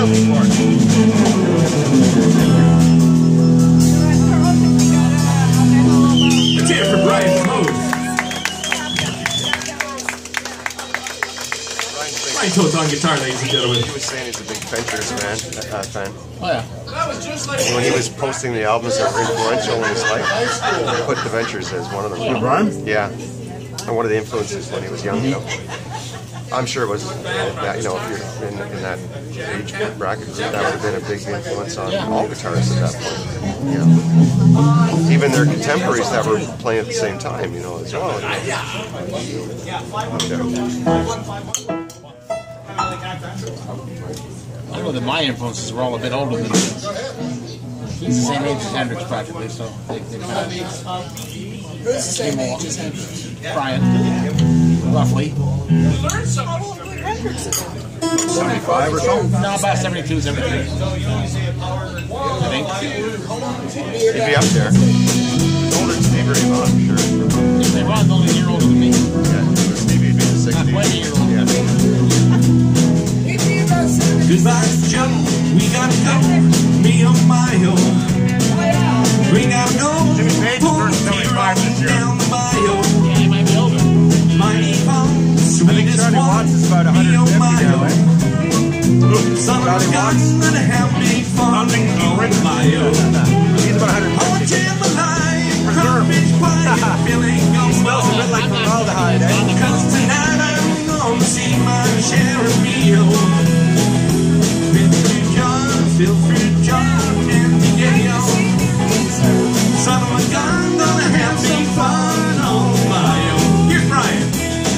Let's hear it for Brian Coates. Brian Coates on guitar, ladies and gentlemen. He was saying he's a big Ventures fan. Oh yeah. When he was posting the albums that were influential in his life, he put the Ventures as one of them. Brian? Yeah. And one of the influences when he was young, you know. I'm sure it was that, you know, if you're in that age bracket, that would have been a big influence on all guitarists at that point. Yeah. Even their contemporaries that were playing at the same time, you know, as well. I know that my influences were all a bit older than his. He's the same age as Hendrix practically, so they kind of Who's the same age as Hendrix? Brian, roughly. 75 or so? No, about 72, 73. I think. He'd be up there. He's older than Stevie Ray Vaughan, for sure. Stevie Ray Vaughan's only a year older than me. Yeah, Stevie would be in the 60s. Not quite a year older. Yeah. Goodbye, Joe. We gotta go. Me on my own. We gotta go. Jimmy Page turned 75 this year. Down the bayou. Yeah, he might be older. Mighty Pond, I think Charlie Watts is about 150 now, eh? Son of a gun and a happy fun on my own. He's about 150. He smells a bit like formaldehyde, eh? Cause tonight I'm gonna see my share of meal. Feel free, John, and Diego. Son of a gun, gonna have some fun on my own. Here's Brian.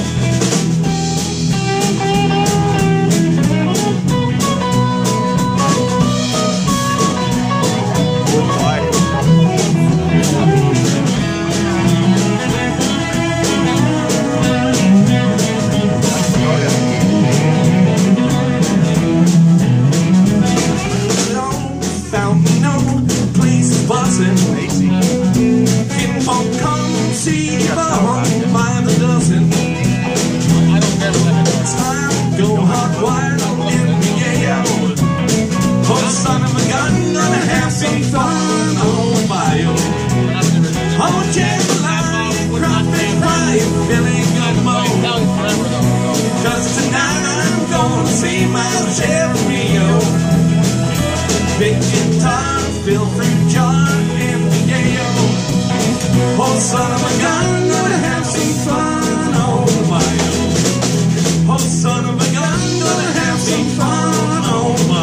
Big guitar, Phil through John and Diego. Oh, son of a gun, gonna have some fun on the bayou. Oh, son of a gun, gonna have some fun on the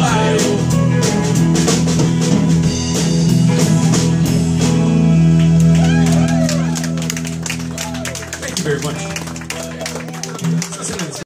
bayou. Thank you very much.